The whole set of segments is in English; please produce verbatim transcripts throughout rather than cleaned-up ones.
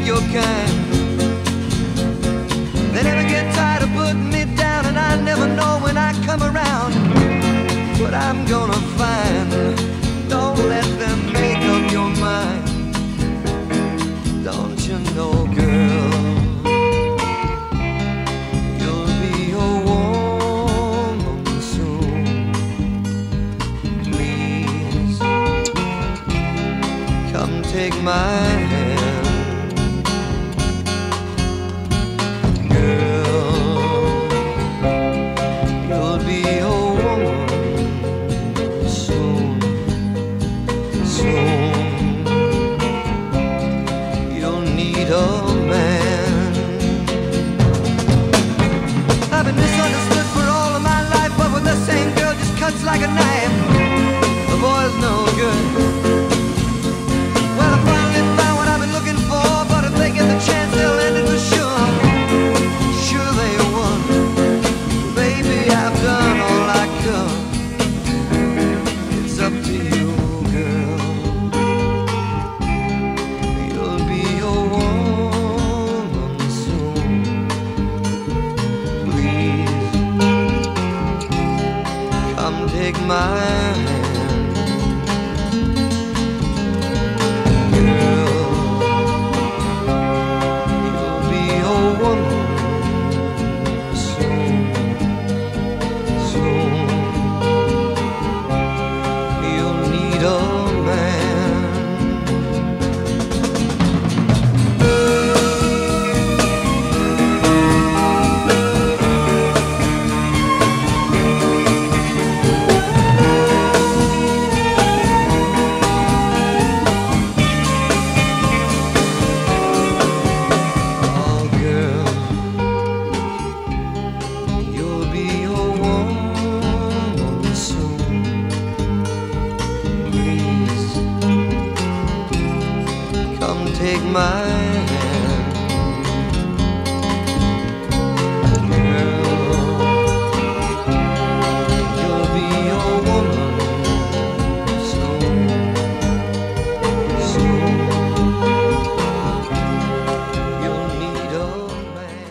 your kind. They never get tired of putting me down, and I never know when I come around what I'm gonna find. Don't let them make up your mind. Don't you know, girl, you'll be a woman soon. Please, come take my hand. Like a knife, the boy's no good. Well, I finally found what I've been looking for, but if they get the chance, they'll end it for sure. Sure they won. Baby, I've done all I could. It's up to you, girl. You'll be a woman soon. Please, come take my hand. Girl, you'll be a woman soon, soon. You'll need a man. Take my hand, girl, you'll be a woman soon, soon. You'll need a man.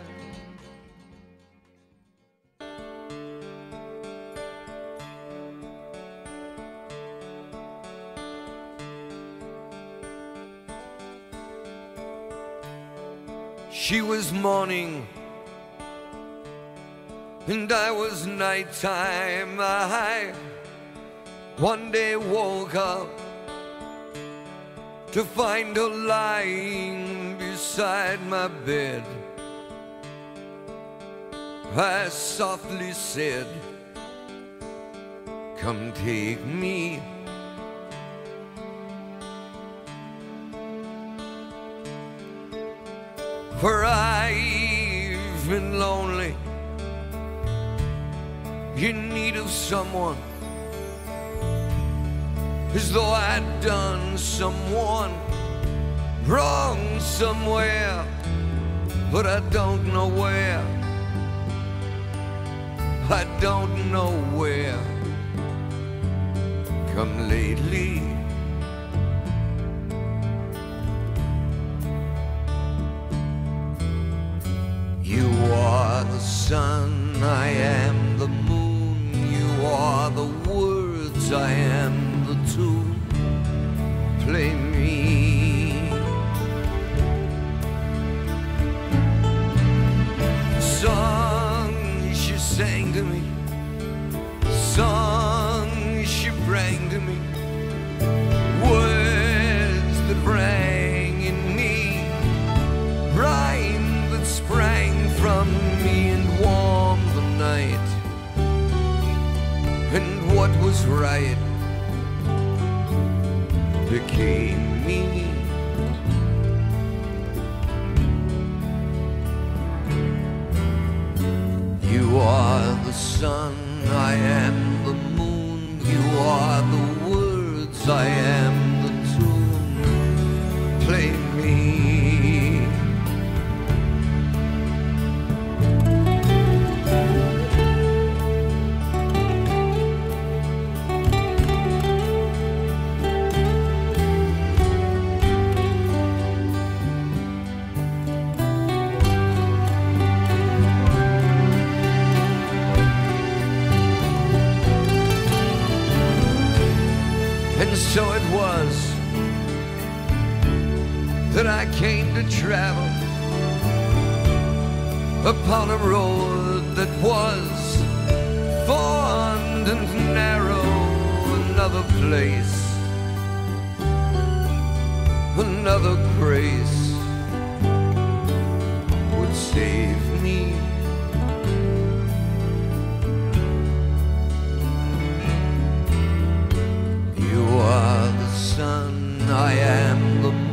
She was morning and I was nighttime. I one day woke up to find her lying beside my bed. I softly said, come take me. For I've been lonely, in need of someone, as though I'd done someone wrong somewhere, but I don't know where. I don't know where. Come lately, you are the sun, I am the moon. You are the words, I am the tune. Play me. Song she sang to me, song she rang to me, words that rang in me, rhyme that sprang from me and warmed the night. And what was right became me. You are the sun, I am the moon. You are the words, I am the tune. Play me. that I came to travel upon a road that was formed and narrow. Another place, another grace would save me. You are the sun, I am the moon.